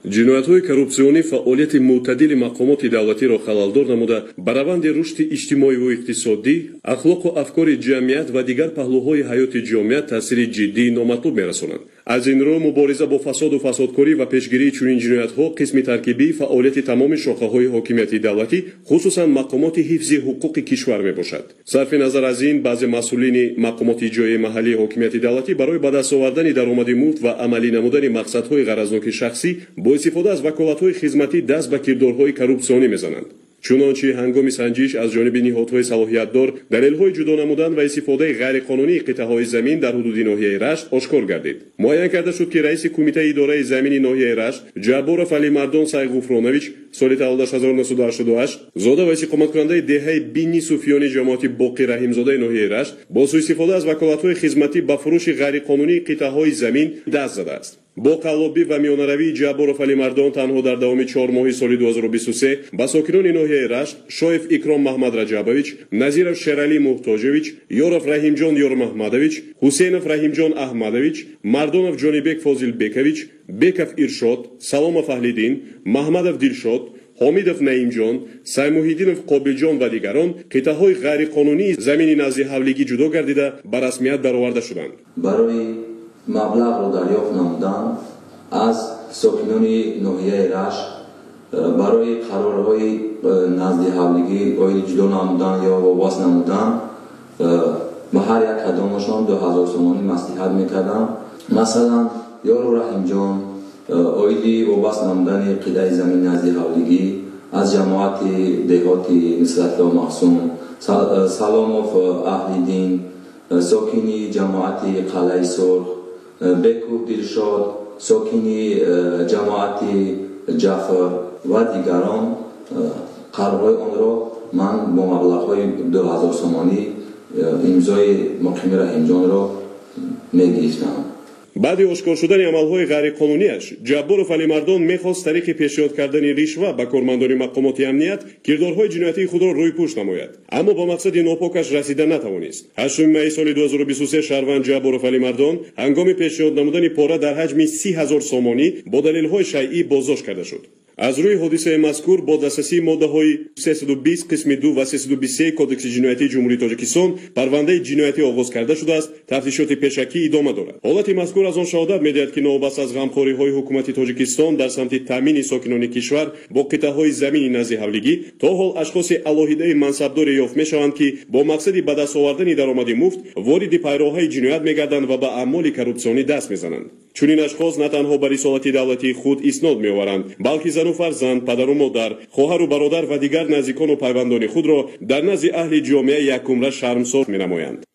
ҷиноятҳои коррупсионӣ фаъолияти мӯътадили мақомоти давлатиро халалдор намуда ба раванди рушди иҷтимоиву иқтисодӣ, ахлоқу афкори ҷамъият ва дигар паҳлӯҳои ҳаёти ҷомеа таъсири ҷиддии номатлуб мерасонанд. аз ин рӯ мубориза бо фасоду фасодкорӣ ва пешгирии чунин ҷиноятҳо қисми таркибии фаъолияти тамоми шохаҳои ҳокимияти давлатӣ, хусусан мақомоти ҳифзи ҳуқуқи кишвар мебошад. сарфи назар аз ин, баъзе масъулини мақомоти иҷроии маҳаллии ҳокимияти давлатӣ барои ба даст овардани даромади муфт ва амалӣ намудани мақсадҳои ғаразноки шахсӣ бо истифода аз ваколатҳои хизматӣ даст ба кирдорҳои коррупсионӣ мезананд. чунончи ҳангоми санҷиш аз ҷониби ниҳодҳои салоҳиятдор далелҳои ҷудо намудан ва истифодаи ғайриқонунии қитъаҳои замин дар ҳудуди ноҳияи Рашт ошкор гардид. муайян карда шуд ки раиси кумитаи идораи замини ноҳияи Рашт Ҷабборов Алимардон Сайғуфронович соли таваллудаш 1988 зода ва истиқоматкунандаи деҳаи Бинни Суфиёни ҷамоати Боқӣ Раҳимзодаи ноҳияи Рашт бо суистифода аз ваколатҳои хизматӣ ба фурӯши ғайриқонунии қитъаҳои замин даст задааст. бо қаллобӣ ва миёнаравии Ҷабборов Алимардон танҳо дар давоми 4 моҳи соли 2023 ба сокинони ноҳияи Рашт Шоев Икром Маҳмад Раҷабович, Назиров Шералӣ Муҳтоҷович, Ёров Раҳимҷон Ёрмаҳмадович, Ҳусейнов Раҳимҷон Аҳмадович, Мардонов Ҷонибек Фозилбекович, Беков Иршод, Саломов Аҳлиддин, Маҳмадов Дилшод, ҳомидов Наимҷон, Саймуҳиддинов Қобилҷон ва дигарон қитъаҳои ғайриқонунии замини назди ҳавлигӣ ҷудо гардида ба расмият бароварда шуданд. барои маблағро дарёфт намудан аз сокинони ноҳияи Рашт барои қарорҳои назди ҳавлигӣ оиди ҷудо намудан ё вобаст намудан ба ҳар як кадомашон 2000 сомонӣ маслиҳат мекардам. масалан Ёров Раҳимҷон оиди вобаст намудани қитъаи замини назди ҳавлигӣ аз ҷамоати деҳоти Нусратлоҳ Маъсум, Саломов Аҳлиддин сокини ҷамоати Қалъаи Сурх, Беков Дилшод сокини ҷамоати Ҷафар ва дигарон қарорҳои онро ман бо маблағҳои 2000 сомонӣ имзои Муқими Раҳимҷонро мегирифтам. баъди ошкор шудани амалҳои ғайриқонунияш, Ҷабборов Алимардон мехост тариқи пешёд кардани ришва ба кормандони мақомоти амният кирдорҳои ҷиноятии худро рӯйпӯш намояд, аммо ба мақсади нопокаш расида натавонист. 8 майи соли 2023 шаҳрванд Ҷабборов Алимардон ҳангоми пешёд намудани пора дар ҳаҷми 30 000 сомонӣ бо далелҳои шайъӣ боздошт карда шуд. аз рӯи ҳодисаи мазкур бо дастрасии моддаҳои 320 қисми 2 ва 323 кодекси ҷиноятии ҷумҳурии Тоҷикистон парвандаи ҷиноятӣ оғоз карда шудааст. тафтишоти пешакӣ идома дорад. ҳолати мазкур аз он шаҳодат медиҳад ки новобаста аз ғамхориҳои ҳукумати Тоҷикистон дар самти таъмини сокинони кишвар бо қитъаҳои замини назди ҳавлигӣ то ҳол ашхоси алоҳидаи мансабдоре ёфт мешаванд ки бо мақсади ба даст овардани даромади муфт вориди пайроҳаи ҷиноят мегарданд ва ба аъмоли коррупсионӣ даст мезананд. чунин ашхос на танҳо ба рисолати давлатии худ иснод меоваранд, балки зану фарзанд, падару модар, хоҳару бародар ва дигар наздикону пайвандони худро дар назди аҳли ҷомеаи якумра шармсор менамоянд.